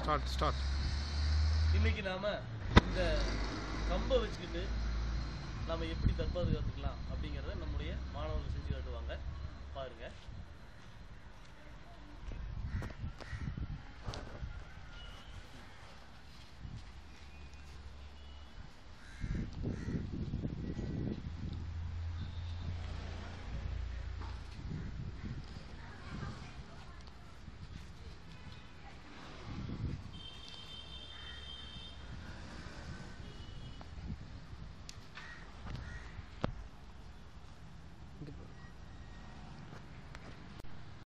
Start. இன்னைக்கு நாம இந்த கம்பை வச்சுக்கிட்டு நாம எப்படி தற்பாதுகாத்துக்கலாம் அப்படிங்கிறத நம்முடைய மாணவர்கள் செஞ்சு காட்டுவாங்க.